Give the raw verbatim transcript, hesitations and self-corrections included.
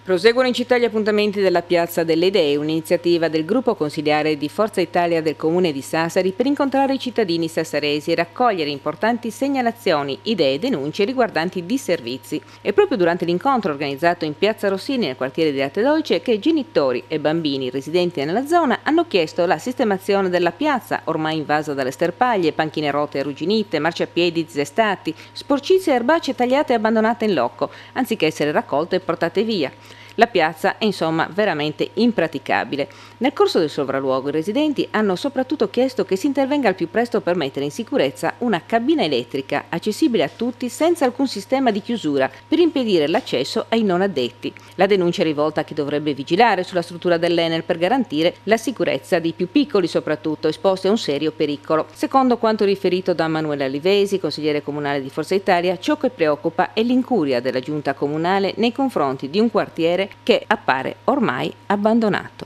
Proseguono in città gli appuntamenti della Piazza delle Idee, un'iniziativa del gruppo consiliare di Forza Italia del Comune di Sassari per incontrare i cittadini sassaresi e raccogliere importanti segnalazioni, idee e denunce riguardanti disservizi. È proprio durante l'incontro organizzato in Piazza Rossini nel quartiere di Latte Dolce che genitori e bambini residenti nella zona hanno chiesto la sistemazione della piazza, ormai invasa dalle sterpaglie, panchine rotte e arrugginite, marciapiedi zestati, sporcizie e erbacce tagliate e abbandonate in loco, anziché essere raccolte e portate via. La piazza è insomma veramente impraticabile. Nel corso del sopralluogo i residenti hanno soprattutto chiesto che si intervenga al più presto per mettere in sicurezza una cabina elettrica accessibile a tutti senza alcun sistema di chiusura per impedire l'accesso ai non addetti. La denuncia è rivolta a chi dovrebbe vigilare sulla struttura dell'Enel per garantire la sicurezza dei più piccoli, soprattutto esposti a un serio pericolo. Secondo quanto riferito da Manuela Alivesi, consigliere comunale di Forza Italia, ciò che preoccupa è l'incuria della giunta comunale nei confronti di un quartiere che appare ormai abbandonato.